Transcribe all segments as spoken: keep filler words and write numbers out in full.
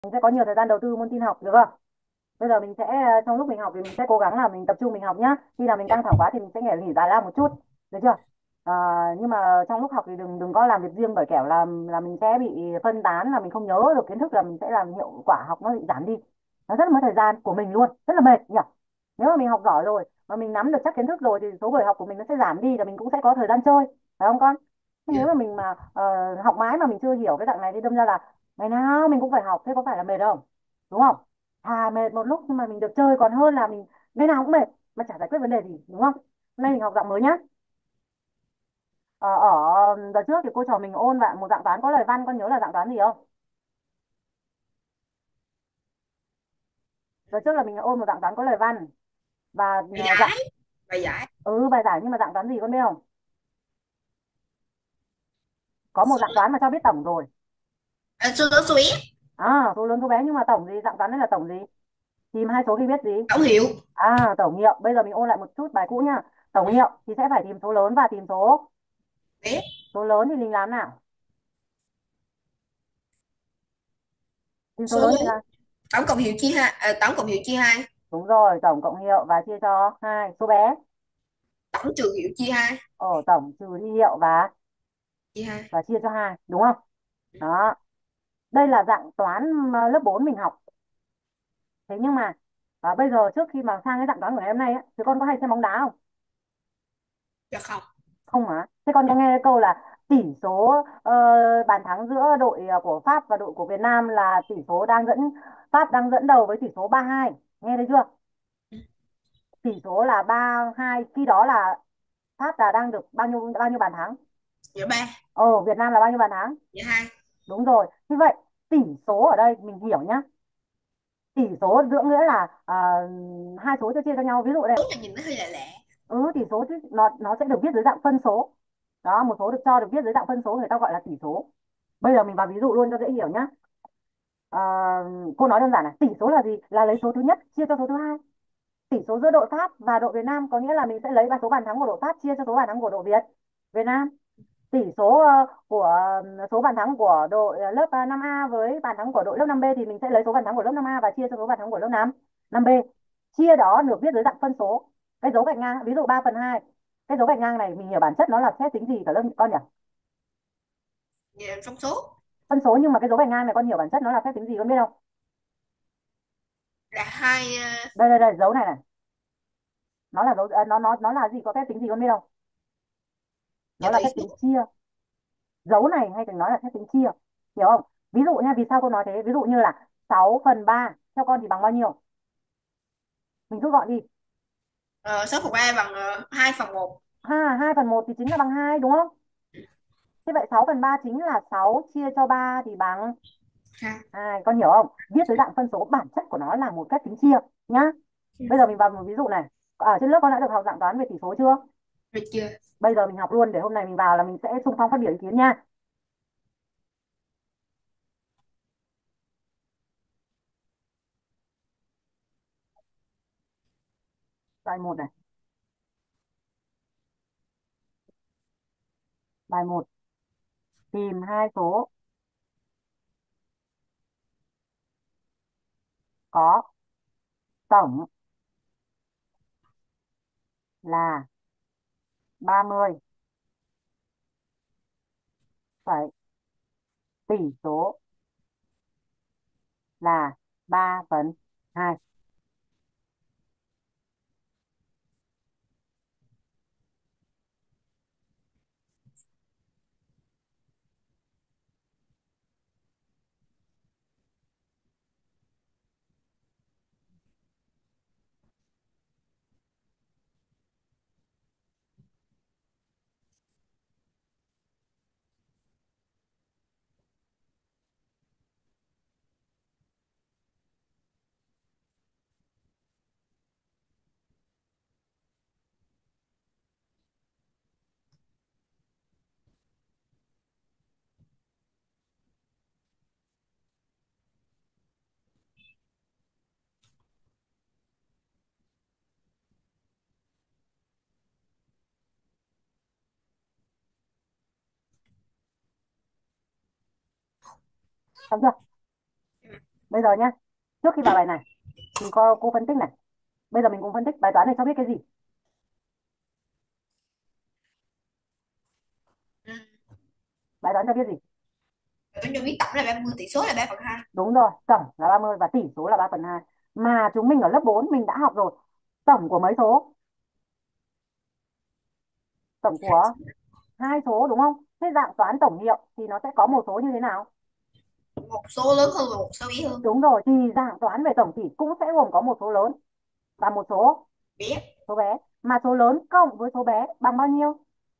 Mình sẽ có nhiều thời gian đầu tư môn tin học được không? Bây giờ mình sẽ ờ, trong lúc mình học thì mình sẽ cố gắng là mình tập trung mình học nhá. Khi nào mình Dạ. căng thẳng quá thì mình sẽ nghỉ nghỉ giải lao một chút, được chưa? À, nhưng mà trong lúc học thì đừng đừng có làm việc riêng, bởi kẻo là là mình sẽ bị phân tán, là mình không nhớ được kiến thức, là mình sẽ làm hiệu quả học nó bị giảm đi. Nó rất là mất thời gian của mình luôn, rất là mệt nhỉ. Nếu mà mình học giỏi rồi mà mình nắm được chắc kiến thức rồi thì số buổi học của mình nó sẽ giảm đi, và mình cũng sẽ có thời gian chơi, phải không con? Thế Dạ. nếu mà mình mà ờ, học mãi mà mình chưa hiểu cái dạng này thì đâm ra là ngày nào mình cũng phải học, thế có phải là mệt không? Đúng không? Thà mệt một lúc nhưng mà mình được chơi còn hơn là mình ngày nào cũng mệt mà chả giải quyết vấn đề gì, đúng không? Hôm nay mình học dạng mới nhá. Ờ, ở đợt trước thì cô trò mình ôn bạn một dạng toán có lời văn, con nhớ là dạng toán gì không? Đợt trước là mình ôn một dạng toán có lời văn, và Bài ờ, dạng giải. Bài giải. ừ bài giải, nhưng mà dạng toán gì con biết không? Có một Số, dạng toán mà cho biết tổng rồi. à, số lớn số bé. À, số lớn số bé, nhưng mà tổng gì, dạng toán đấy là tổng gì? Tìm hai số khi biết gì? Khẩu hiệu. À, tổng hiệu. Bây giờ mình ôn lại một chút bài cũ nhá. Tổng hiệu thì sẽ phải tìm số lớn và tìm số Bé. số lớn thì mình làm nào? Tìm số Số lớn thì bốn. làm. Tổng cộng hiệu chia hai, à, tổng cộng hiệu chia hai. Đúng rồi, tổng cộng hiệu và chia cho hai. Số bé. Tổng trừ hiệu chia hai. Ở tổng trừ đi hiệu và Chia hai. và chia cho hai, đúng không? Đó. Đây là dạng toán mà lớp bốn mình học. Thế nhưng mà à, bây giờ trước khi mà sang cái dạng toán của ngày hôm nay á, thì con có hay xem bóng đá không? Dạ không. Không hả? Thế con có nghe câu là tỷ số ờ, bàn thắng giữa đội ờ, của Pháp và đội của Việt Nam là tỷ số đang dẫn, Pháp đang dẫn đầu với tỷ số ba hai, nghe thấy chưa? Tỷ số là ba hai, khi đó là Pháp là đang được bao nhiêu bao nhiêu bàn thắng? Dạ ba. Ờ, Việt Nam là bao nhiêu bàn thắng? Dạ hai. Đúng rồi. Như vậy tỷ số ở đây mình hiểu nhá. Tỷ số giữa nghĩa là à, hai số cho chia cho nhau, ví dụ đây. Số này nhìn nó hơi lạ lạ. Ừ, tỷ số chứ nó nó sẽ được viết dưới dạng phân số. Đó, một số được cho được viết dưới dạng phân số, người ta gọi là tỷ số. Bây giờ mình vào ví dụ luôn cho dễ hiểu nhá. À, cô nói đơn giản là tỷ số là gì? Là lấy số thứ nhất chia cho số thứ hai. Tỷ số giữa đội Pháp và đội Việt Nam có nghĩa là mình sẽ lấy ba số bàn thắng của đội Pháp chia cho số bàn thắng của đội Việt Việt Nam. Tỷ số ờ, của ờ, số bàn thắng của đội ờ, lớp ờ, năm A với bàn thắng của đội lớp năm B thì mình sẽ lấy số bàn thắng của lớp năm A và chia cho số bàn thắng của lớp năm năm B. Chia đó được viết dưới dạng phân số. Cái dấu gạch ngang, ví dụ ba phần hai, cái dấu gạch ngang này mình hiểu bản chất nó là phép tính gì cả lớp con nhỉ? Dạ, phân số. Phân số, nhưng mà cái dấu gạch ngang này con hiểu bản chất nó là phép tính gì con biết không? Là hai. ờ, Đây đây đây, dấu này này, nó là dấu ờ, nó nó nó là gì, có phép tính gì con biết không? dạ Nó là tỷ phép số. tính chia. Dấu này hay còn nói là phép tính chia, hiểu không? Ví dụ nha, vì sao cô nói thế? Ví dụ như là sáu phần ba theo con thì bằng bao nhiêu? Mình rút gọn đi. Ờ, sáu phần ba bằng uh, hai phần một. Ha, hai phần một thì chính là bằng hai, đúng không? Thế vậy sáu phần ba chính là sáu chia cho ba thì bằng Ha. hai, con hiểu không? Viết dưới dạng phân số, bản chất của nó là một phép tính chia nhá. Bây giờ mình vào một ví dụ này. Ở trên lớp con đã được học dạng toán về tỷ số chưa? Được chưa? Bây giờ mình học luôn, để hôm nay mình vào là mình sẽ xung phong phát biểu ý kiến nha. Bài một này. Bài một, tìm hai số có tổng là ba mươi, phải tỷ số là ba phần hai. Xong chưa? Bây giờ nhá, trước khi vào bài này thì cô, cô phân tích này. Bây giờ mình cùng phân tích bài toán này cho biết cái gì. Ừ. Bài toán cho biết gì? Tôi cho biết tổng là ba mươi, tỷ số là ba phần hai. Đúng rồi, tổng là ba mươi và tỷ số là ba phần hai. Mà chúng mình ở lớp bốn mình đã học rồi. Tổng của mấy số? Tổng của hai số đúng không? Thế dạng toán tổng hiệu thì nó sẽ có một số như thế nào? Một số lớn hơn và một số bé hơn. Đúng rồi, thì dạng toán về tổng tỷ cũng sẽ gồm có một số lớn và một số Bé. số bé. Mà số lớn cộng với số bé bằng bao nhiêu?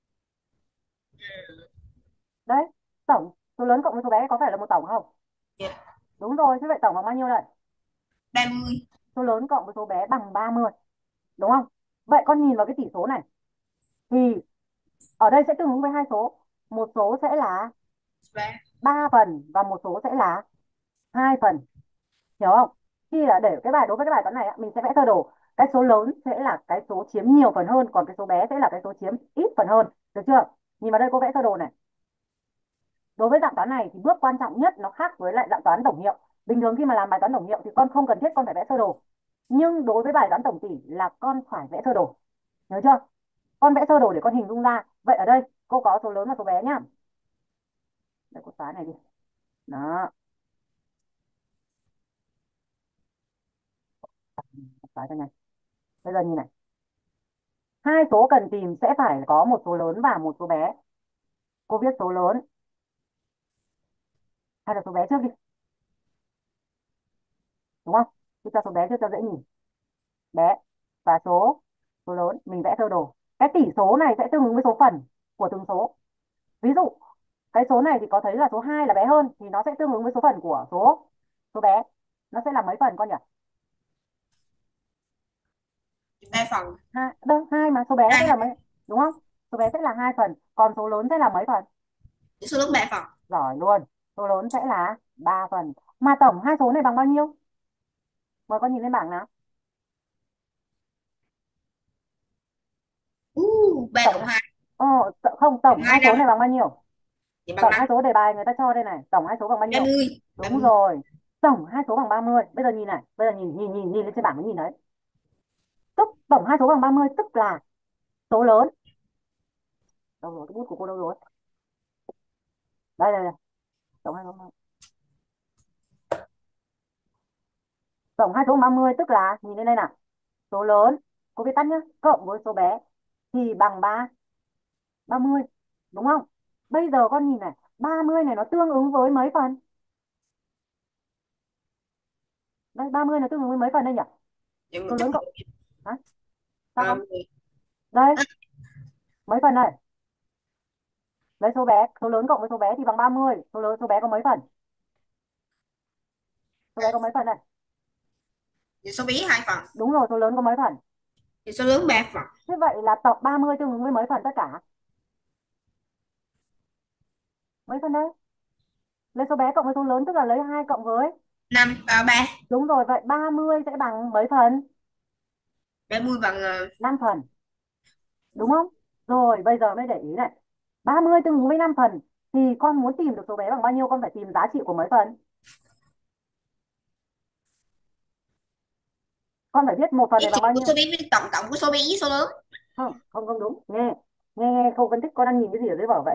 Đấy, tổng số lớn cộng với số bé có phải là một tổng không? Dạ. Đúng rồi, thế vậy tổng bằng bao nhiêu đây? Ba mươi. Số lớn cộng với số bé bằng ba mươi, đúng không? Vậy con nhìn vào cái tỷ số này thì ở đây sẽ tương ứng với hai số. Một số sẽ là Ba. ba phần và một số sẽ là hai phần. Hiểu không? Khi là để cái bài đối với cái bài toán này á, mình sẽ vẽ sơ đồ. Cái số lớn sẽ là cái số chiếm nhiều phần hơn, còn cái số bé sẽ là cái số chiếm ít phần hơn. Được chưa? Nhìn vào đây cô vẽ sơ đồ này. Đối với dạng toán này thì bước quan trọng nhất nó khác với lại dạng toán tổng hiệu. Bình thường khi mà làm bài toán tổng hiệu thì con không cần thiết con phải vẽ sơ đồ. Nhưng đối với bài toán tổng tỷ là con phải vẽ sơ đồ. Nhớ chưa? Con vẽ sơ đồ để con hình dung ra. Vậy ở đây cô có số lớn và số bé nhá. Đây cô xóa này đi. Đó, xóa cho này. Bây giờ nhìn này. Hai số cần tìm sẽ phải có một số lớn và một số bé. Cô viết số lớn hay là số bé trước đi, đúng không? Cứ cho số bé trước cho dễ nhìn. Bé và số số lớn mình vẽ sơ đồ. Cái tỷ số này sẽ tương ứng với số phần của từng số. Ví dụ cái số này thì có thấy là số hai là bé hơn thì nó sẽ tương ứng với số phần của số số bé. Nó sẽ là mấy phần con nhỉ? Ba phần. Hai, đâu, hai mà số bé sẽ Hai. là mấy, đúng không? Số bé sẽ là hai phần, còn số lớn sẽ là mấy phần? Tỷ số lớn ba phần. Giỏi luôn. Số lớn sẽ là ba phần. Mà tổng hai số này bằng bao nhiêu? Mời con nhìn lên bảng nào. uh, ba Tổng cộng hai. ờ, t- không, Cộng tổng hai hai số năm. này bằng bao nhiêu? Vậy bằng Tổng năm. hai số đề bài người ta cho đây này, tổng hai số bằng bao ba nhiêu? mươi. ba Đúng mươi. rồi. Tổng hai số bằng ba mươi. Bây giờ nhìn này, bây giờ nhìn nhìn nhìn nhìn lên trên bảng mới nhìn đấy. Tức tổng hai số bằng ba mươi tức là số lớn. Đâu rồi, cái bút của cô đâu rồi? Đây đây đây. Tổng hai số tổng hai số bằng ba mươi tức là nhìn lên đây nào. Số lớn, cô viết tắt nhá, cộng với số bé thì bằng ba ba mươi, đúng không? Bây giờ con nhìn này, ba mươi này nó tương ứng với mấy phần? Đây, ba mươi nó tương ứng với mấy phần đây nhỉ? Vậy mình Số chắc lớn cộng, hả? Sao ờ, con? Đây, à, mấy phần này? Lấy số bé, số lớn cộng với số bé thì bằng ba mươi. Số lớn số bé có mấy phần? Số bé có mấy phần này? vậy số bé hai phần. Đúng rồi, số lớn có mấy phần? Vậy số lớn ba phần. Thế vậy là tổng ba mươi tương ứng với mấy phần tất cả? Mấy phần đấy? Lấy số bé cộng với số lớn tức là lấy hai cộng với. Năm. À, ba. Đúng rồi, vậy ba mươi sẽ bằng mấy phần? Ba mươi bằng uh, Năm phần, đúng không? Rồi, bây giờ mới để ý này. Ba mươi tương ứng với năm phần thì con muốn tìm được số bé bằng bao nhiêu con phải tìm giá trị của mấy phần? Con phải biết một phần giá này trị bằng bao của số nhiêu? bé với tổng cộng của số bé với số lớn. Không, không không đúng. Nghe, nghe nghe cô phân tích, con đang nhìn cái gì ở dưới vở vậy?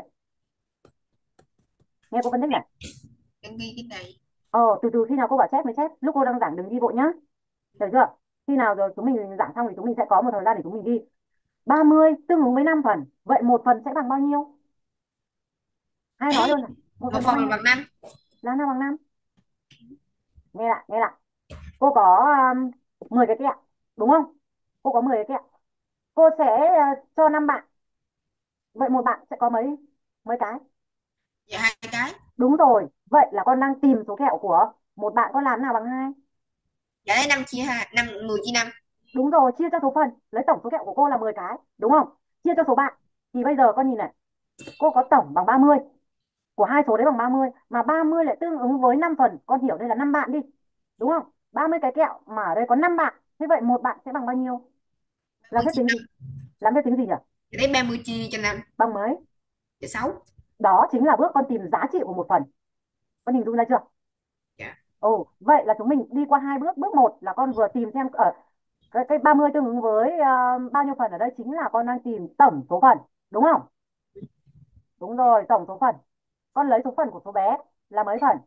Nghe cô phân tích này. Em ghi cái này. Ờ, từ từ khi nào cô bảo chép mới chép, lúc cô đang giảng đừng ghi vội nhá. Được chưa? Khi nào rồi chúng mình giảng xong thì chúng mình sẽ có một thời gian để chúng mình ghi. Ba mươi tương ứng với năm phần, vậy một phần sẽ bằng bao nhiêu? Ai nói Ê, luôn này. Một một phần bằng bao phần là nhiêu? bằng năm. Là năm bằng năm. Nghe lại, nghe lại. Cô có um, mười cái kẹo, đúng không? Cô có mười cái kẹo. Cô sẽ uh, cho năm bạn. Vậy một bạn sẽ có mấy mấy cái? Và hai cái. Đúng rồi. Vậy là con đang tìm số kẹo của một bạn, con làm nào bằng hai? Dạ lấy năm chia hai, năm mười chia năm. Đúng rồi, chia cho số phần, lấy tổng số kẹo của cô là mười cái, đúng không? Chia cho số bạn. Thì bây giờ con nhìn này, cô có tổng bằng ba mươi, của hai số đấy bằng ba mươi, mà ba mươi lại tương ứng với năm phần, con hiểu đây là năm bạn đi. Đúng không? Ba mươi cái kẹo mà ở đây có năm bạn, thế vậy một bạn sẽ bằng bao nhiêu? ba Làm mươi phép chia tính gì? năm. Làm phép tính gì nhỉ? Dạ lấy ba mươi chia cho năm. Bằng mấy? Dạ sáu. Đó chính là bước con tìm giá trị của một phần. Con hình dung ra chưa? Dạ. Ồ, vậy là chúng mình đi qua hai bước. Bước một là con vừa tìm xem ở cái cái ba mươi tương ứng với ờ, bao nhiêu phần, ở đây chính là con đang tìm tổng số phần, đúng không? Đúng rồi, tổng số phần. Con lấy số phần của số bé là mấy phần?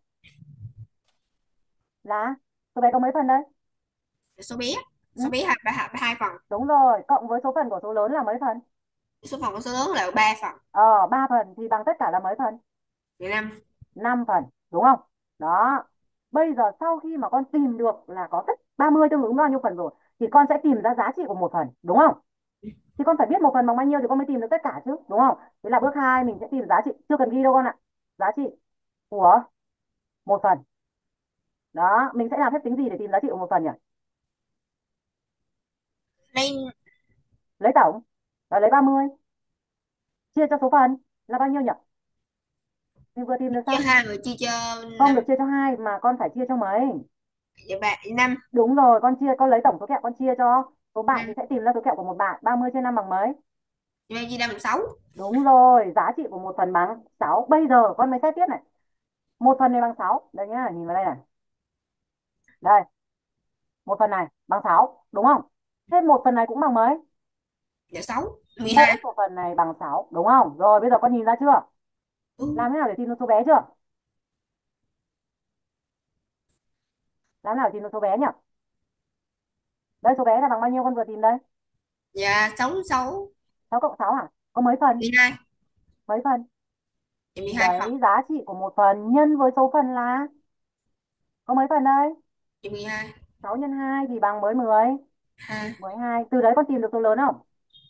Là số bé có mấy phần đây? Số bé, Ừ, số bé hai ba hai, hai phần. đúng rồi, cộng với số phần của số lớn là mấy phần? Số phần của số lớn là ba phần. Ờ, ba phần thì bằng tất cả là mấy phần? Là năm. Năm phần, đúng không? Đó. Bây giờ sau khi mà con tìm được là có tất ba mươi tương ứng bao nhiêu phần rồi thì con sẽ tìm ra giá trị của một phần, đúng không? Thì con phải biết một phần bằng bao nhiêu thì con mới tìm được tất cả chứ, đúng không? Thế là bước hai mình sẽ tìm giá trị, chưa cần ghi đâu con ạ. Giá trị của một phần. Đó, mình sẽ làm phép tính gì để tìm giá trị của một phần nhỉ? Lấy Lấy tổng, và lấy ba mươi chia cho số phần là bao nhiêu nhỉ? Mình vừa tìm được cho xong. hai rồi chia cho Không được năm. chia cho hai mà con phải chia cho mấy? Dạ ba năm. Đúng rồi, con chia, con lấy tổng số kẹo con chia cho số bạn thì Năm. sẽ tìm ra số kẹo của một bạn. Ba mươi chia năm bằng mấy? Ba chia năm bằng sáu. Đúng rồi, giá trị của một phần bằng sáu. Bây giờ con mới xét tiếp này. Một phần này bằng sáu. Đây nhá, nhìn vào đây này. Đây, một phần này bằng sáu, đúng không? Thế một phần này cũng bằng mấy? Dạ sáu. Mười Mỗi hai. một phần này bằng sáu, đúng không? Rồi bây giờ con nhìn ra chưa? Ừ. Làm thế nào để tìm được số bé chưa? Làm thế nào để tìm được số bé nhỉ? Đây số bé là bằng bao nhiêu con vừa tìm đây? Dạ sáu sáu. Sáu cộng sáu hả? Có mấy phần? Mười hai. Mấy phần? Dạ mười Thì hai phần. đấy, giá trị của một phần nhân với số phần là có mấy phần đây? Dạ mười hai. Sáu nhân hai thì bằng với mười. Ha. Mười hai. Từ đấy con tìm được số lớn không?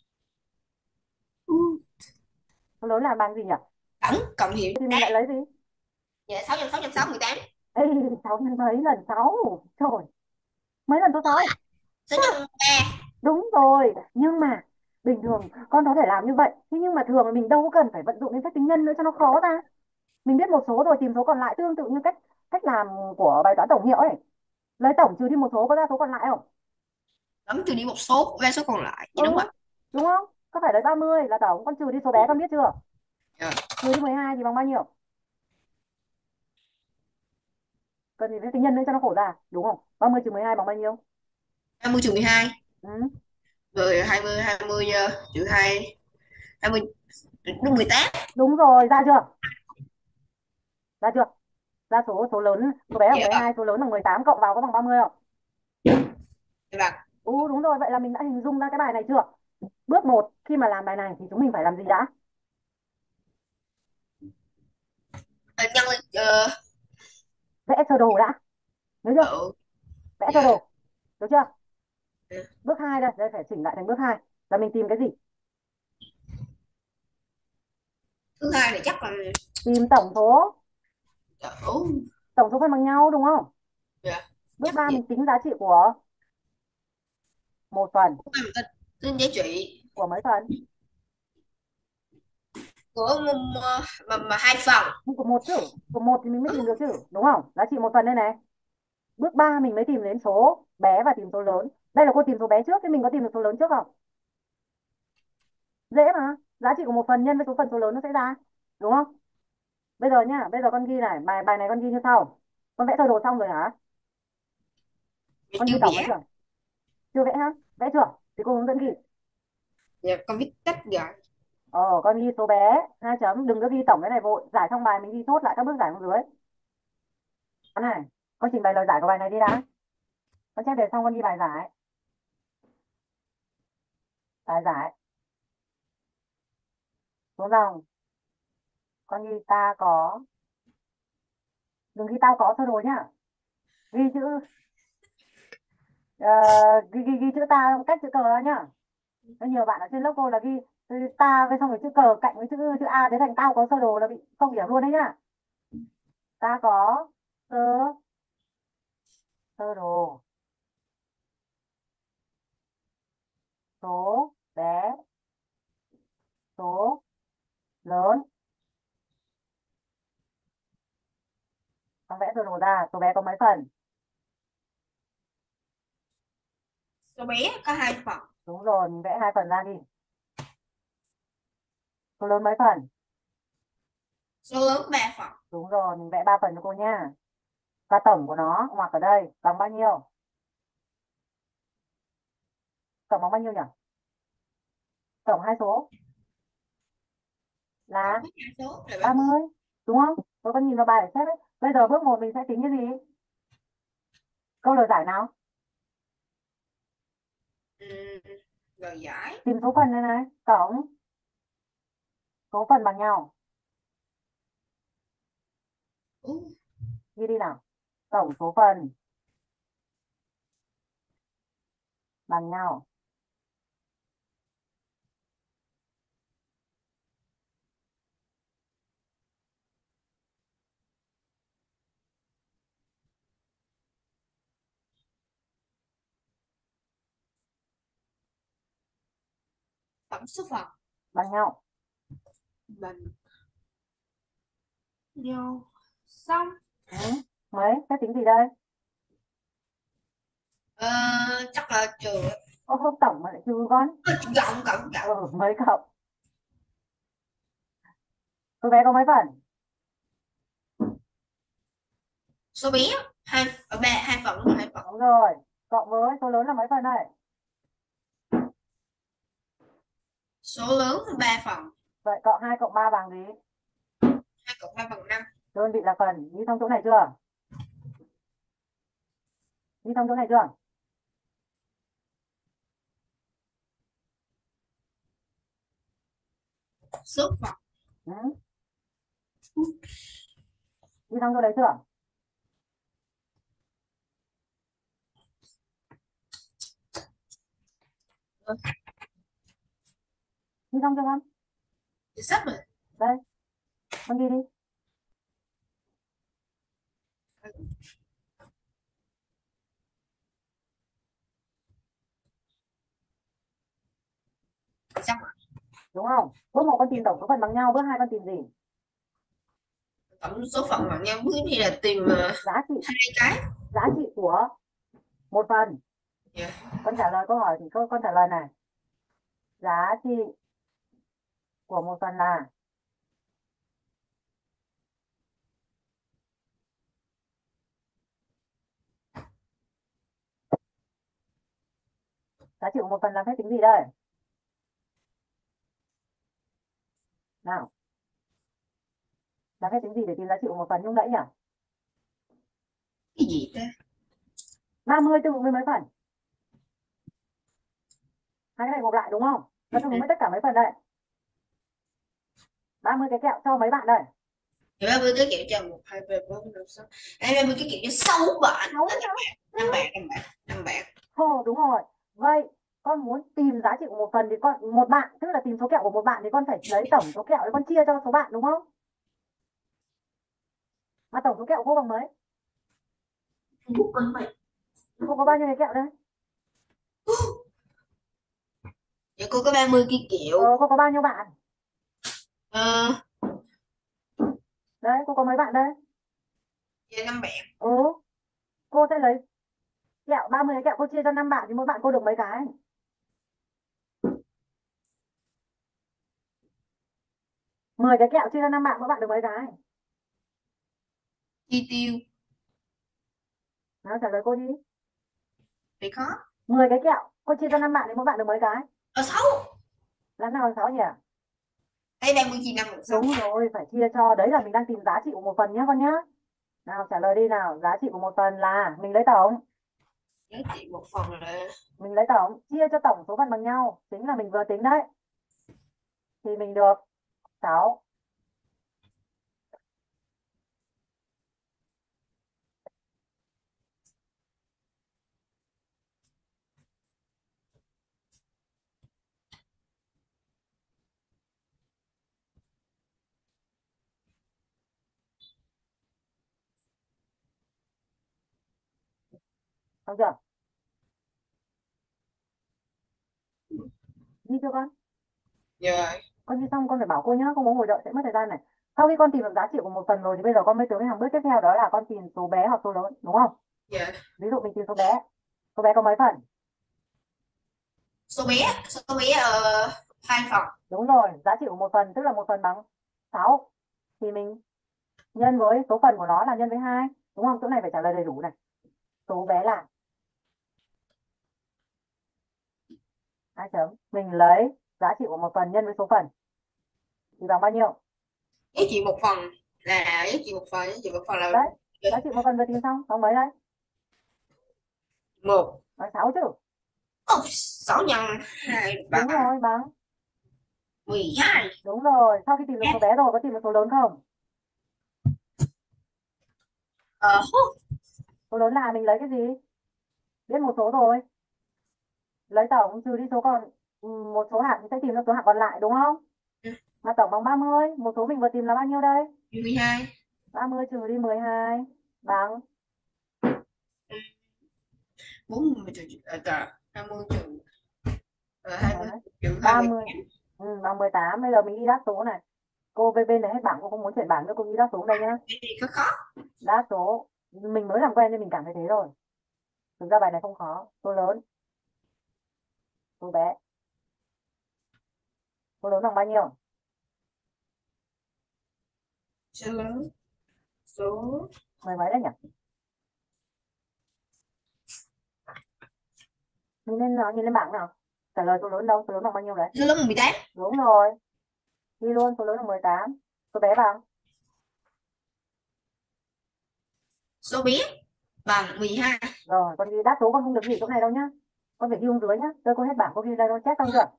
Ừ. Số lớn là bằng gì nhỉ? Tổng cộng hiệu Thì mình tám. lại lấy gì? Dạ sáu nhân sáu nhân sáu mười tám. Ê, sáu nhân mấy lần sáu? Trời, mấy lần số sáu? Sáu nhân ba. Đúng rồi, nhưng mà bình thường con có thể làm như vậy. Thế nhưng mà thường là mình đâu có cần phải vận dụng đến phép tính nhân nữa cho nó khó ta. Mình biết một số rồi tìm số còn lại, tương tự như cách cách làm của bài toán tổng hiệu ấy. Lấy tổng trừ đi một số có ra số còn lại không? Tổng trừ đi một số ra số còn lại. Dạ Ừ, đúng rồi. đúng không? Có phải lấy ba mươi là tổng, con trừ đi số bé con biết chưa? Rồi. Trừ đi mười hai thì bằng bao nhiêu? Cần gì phép tính nhân nữa cho nó khổ ra, đúng không? Ba mươi trừ mười hai bằng bao nhiêu? Hai mươi trừ mười hai. Ừ, Rồi hai mươi hai mươi ờ, trừ hai. Hai mươi đúng mười tám. đúng rồi, ra chưa? Ra chưa? Ra số số lớn, số bé bằng Dạ mười hai, số lớn bằng mười tám cộng vào có bằng ba mươi không? vâng. Ừ, đúng rồi, vậy là mình đã hình dung ra cái bài này chưa? Bước một khi mà làm bài này thì chúng mình phải làm gì đã? Ờ, nhân lên ờ, Vẽ sơ đồ đã, nhớ chưa? ờ, Vẽ sơ dạ. đồ, được chưa? Ừ. Bước hai đây, đây phải chỉnh lại thành bước hai là mình tìm cái gì? Thứ hai thì chắc là Tìm tổng số, dạ, ủa, tổng số phần bằng nhau đúng không? dạ, Bước chắc ba vậy. mình tính giá trị của một phần, Thứ hai mình ta tính giá trị của mấy phần? của m- m- mà, mà hai phần. Nhưng của một chứ, của một thì mình mới Ừ. tìm được chứ, đúng không? Giá trị một phần đây này. Bước ba mình mới tìm đến số bé và tìm số lớn. Đây là cô tìm số bé trước, thế mình có tìm được số lớn trước không? Dễ mà, giá trị của một phần nhân với số phần số lớn nó sẽ ra, đúng không? Bây giờ nhá, bây giờ con ghi này, bài bài này con ghi như sau. Con vẽ sơ đồ xong rồi hả? Dạ, Con ghi chưa tổng ấy vẽ. chưa? Chưa vẽ hả? Vẽ chưa? Thì cô hướng dẫn ghi. Dạ, con viết tắt rồi. Ờ, con ghi số bé, hai chấm, đừng có ghi tổng cái này vội. Giải xong bài mình ghi chốt lại các bước giải xuống dưới. Con này, con trình bày lời giải của bài này đi đã. Con chép đề xong con ghi bài giải. Bài giải. Xuống dòng, con ghi ta có. Đừng ghi tao có sơ đồ nhá. Ghi chữ, ờ, ghi, ghi, ghi chữ ta cách chữ cờ ra nhá. Có nhiều bạn ở trên lớp cô là ghi ừ, ta với xong rồi chữ cờ cạnh với chữ chữ A thế thành tao có sơ đồ là bị không điểm luôn đấy nhá. Ta có sơ sơ đồ số bé, số lớn. Con vẽ sơ đồ ra, số bé có mấy phần? Số bé có hai phần. Đúng rồi, mình vẽ hai phần ra đi. Số lớn mấy phần? Số lớn ba phần. Đúng rồi, mình vẽ ba phần cho cô nha. Và tổng của nó ngoặc ở đây bằng bao nhiêu? Tổng bằng bao nhiêu nhỉ? Tổng hai số Tổng là hết hai số là ba ba mươi. mươi, đúng không? Tôi có nhìn vào bài để xét đấy. Bây giờ bước một mình sẽ tính cái gì? Câu lời giải nào? Ừm, Lời giải. Tìm số phần này này, tổng số phần bằng nhau. Ú, Ghi đi nào. Tổng số phần bằng nhau. tổng số phận Bằng nhau. bằng nhau. Xong. Ừ. Mấy? Phép tính gì đây? Ờ, chắc là trừ. Ô, không tổng mà lại trừ con. Cộng cộng cộng. Ừ, mấy cộng. Cô bé có mấy phần? Số bé hai ở ba hai phần hai phần. Đúng rồi. Cộng với số lớn là mấy phần đây? Số lớn là ba phần. Vậy cộng hai cộng ba bằng gì? Hai cộng ba bằng năm. Đơn vị là phần. Ghi xong chỗ này chưa? Ghi xong chỗ này chưa? Số phận. Ừ. Ghi xong chỗ đấy chưa? Ờ, Ghi xong chưa con? thì sắp rồi. Đây, con ghi đi. Xong rồi. Đúng không? Bước một con tìm tổng số phần bằng nhau, bước hai con tìm gì? Tổng số phận bằng nhau bước thì là tìm ờ, Giá trị, hai cái. giá trị của một phần. Dạ. Con trả lời câu hỏi thì câu con trả lời này. Giá trị của một phần là giá trị của một phần là phép tính gì đây? Nào, là phép tính gì để tìm giá trị của một phần nhung đẫy nhỉ? Cái gì ta? ba mươi tương ứng với mấy phần? Hai cái này gộp lại đúng không? Nó tương ứng với tất cả mấy phần đây? ba mươi cái kẹo cho mấy bạn đây? Thì ba mươi cái kiểu cho một hai ba bốn năm sáu. Đây ba mươi cái kiểu cho sáu bạn. Sáu À, nữa. năm bạn năm bạn năm bạn. Ồ, đúng rồi. Vậy con muốn tìm giá trị của một phần thì con một bạn, tức là tìm số kẹo của một bạn thì con phải lấy tổng số kẹo để con chia cho số bạn đúng không? Mà tổng số kẹo cô bằng mấy? Bút con mày. Cô có bao nhiêu cái kẹo đây? Dạ cô có ba mươi cái Ờ, kiểu. cô có bao nhiêu bạn? Ờ, Đấy, cô có mấy bạn đây? dạ năm bạn. Ừ, cô sẽ lấy kẹo ba mươi cái kẹo cô chia cho năm bạn thì mỗi bạn cô được mấy cái? mười cái kẹo chia cho năm bạn mỗi bạn được mấy cái? Chi tiêu Nào trả lời cô đi. thì khó. mười cái kẹo cô chia cho năm bạn thì mỗi bạn được mấy cái? Ở sáu. Làm nào là sáu nhỉ? Đây ba mươi chia năm là sáu. Đúng rồi, phải chia cho. Đấy là mình đang tìm giá trị của một phần nhá con nhá. Nào trả lời đi nào. Giá trị của một phần là mình lấy tổng. Giá trị một phần là Mình lấy tổng chia cho tổng số phần bằng nhau, chính là mình vừa tính đấy, thì mình được sáu. Xong chưa? Ghi chưa con? rồi. Con ghi xong con phải bảo cô nhá, không có ngồi đợi sẽ mất thời gian này. Sau khi con tìm được giá trị của một phần rồi thì bây giờ con mới tới cái hàng bước tiếp theo, đó là con tìm số bé hoặc số lớn đúng không? Dạ. Ví dụ mình tìm số bé. Số bé có mấy phần? Số bé số bé ờ, hai phần. Đúng rồi, giá trị của một phần tức là một phần bằng sáu, thì mình nhân với số phần của nó là nhân với hai. đúng không? Chỗ này phải trả lời đầy đủ này. Số bé là hai chấm. Mình lấy giá trị của một phần nhân với số phần thì bằng bao nhiêu? Giá trị một phần là giá trị một phần, giá trị một phần là Đấy, giá trị một phần vừa tìm xong, bằng mấy đấy? một. Bằng sáu chứ. Ồ, sáu nhân hai Đúng bằng rồi, bằng. mười hai. Đúng rồi, sau khi tìm được số bé rồi có tìm được số lớn không? Ờ, Số lớn là mình lấy cái gì? Biết một số rồi. Lấy tổng trừ đi số còn, ừ, một số hạng thì sẽ tìm được số hạng còn lại đúng không? Mà tổng bằng ba mươi, một số mình vừa tìm là bao nhiêu đây? mười hai. ba mươi trừ đi mười hai bằng bốn mươi trừ hai mươi trừ ờ, hai mươi đấy, trừ hai ba mươi. mươi. Ừ, bằng mười tám. Bây giờ mình ghi đáp số này. Cô bên bên này hết bảng, cô không muốn chuyển bảng nữa, cô ghi đáp số đây nhá. Cái gì có khó. Đáp số mình mới làm quen nên mình cảm thấy thế rồi. Thực ra bài này không khó. Số lớn, số bé. Số lớn bằng bao nhiêu? Số lớn, số Mười mấy đấy nhỉ? Nhìn lên nào, nhìn lên bảng nào. Trả lời số lớn đâu? Số lớn bằng bao nhiêu đấy? số lớn mười tám. Đúng rồi. Ghi luôn, số lớn là mười tám. Số bé bằng? Số bé bằng mười hai. Rồi, con ghi đáp số, con không được ghi chỗ này đâu nhá. Con phải ghi xuống dưới nhá. Tôi cô hết bảng, cô ghi đây, con check xong chưa?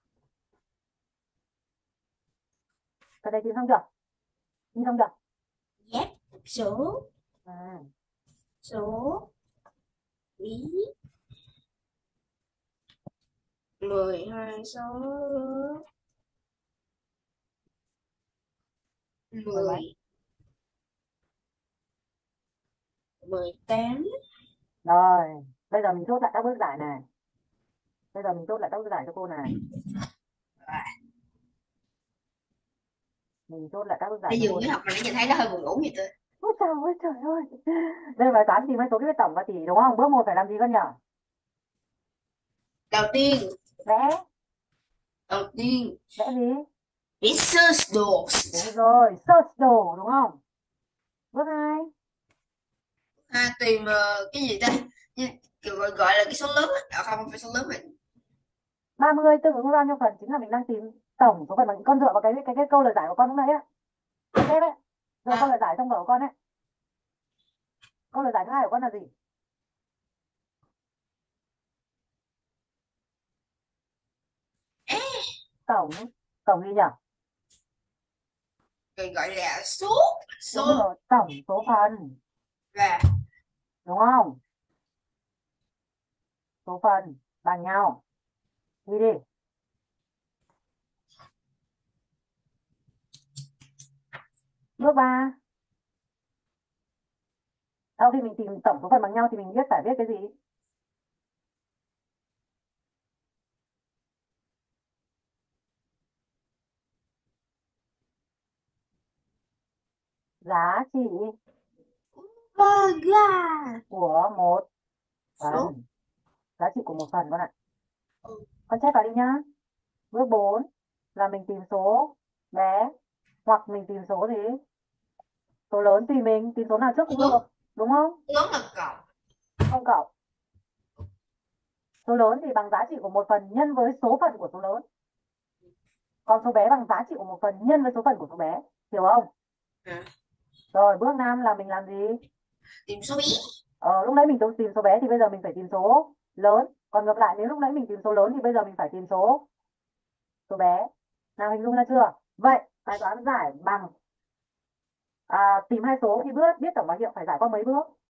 Cái này ghi xong chưa? Ghi xong chưa? Ghép số, À, số bí mười hai, số mười mấy. mười mười tám. Rồi, bây giờ mình chốt lại các bước giải này. Bây giờ mình chốt lại các bước giải cho cô này. Mình chốt lại các bước giải Bây cho giờ cô cái này. học mà nãy giờ thấy nó hơi buồn ngủ vậy tôi. Ôi trời ơi, trời ơi. Đây là bài toán tìm hai số cái tổng và tỷ đúng không? Bước một phải làm gì con nhỉ? Đầu tiên, Vẽ. đầu tiên Vẽ gì? research đồ. Đúng rồi, search đồ đúng không? Bước hai. Ha, tìm ờ, cái gì ta, như, kiểu gọi, gọi là cái số lớn á. À, không phải số lớn mà ba mươi tương ứng với bao nhiêu phần? Chính là mình đang tìm tổng số phần, mà con dựa vào cái cái cái câu lời giải của con lúc nãy á. Ok đấy. Rồi câu à, lời giải trong vở của con ấy. Câu lời giải thứ hai của con là gì? Tổng. Tổng gì nhỉ? gọi, gọi là số Đúng số rồi, tổng số phần. và Đúng không? Số phần bằng nhau. Đi đi. Bước ba. Sau khi mình tìm tổng số phần bằng nhau thì mình biết phải viết cái gì? Giá trị burger của một số. phần. Giá trị của một phần con ạ. Ừ. Con check vào đi nhá. Bước bốn là mình tìm số bé hoặc mình tìm số gì? Số lớn tùy mình, tìm số nào trước cũng được. Lớn, Đúng không? lớn là cộng. Không cộng. Số lớn thì bằng giá trị của một phần nhân với số phận của số lớn. Còn số bé bằng giá trị của một phần nhân với số phận của số bé. Hiểu không? À, Rồi bước năm là mình làm gì? tìm số bé. Ờ, lúc nãy mình tìm số bé thì bây giờ mình phải tìm số lớn. Còn ngược lại, nếu lúc nãy mình tìm số lớn thì bây giờ mình phải tìm số số bé. Nào, hình dung ra chưa? Vậy bài toán giải bằng, à, tìm hai số khi bước biết tổng báo hiệu phải giải qua mấy bước?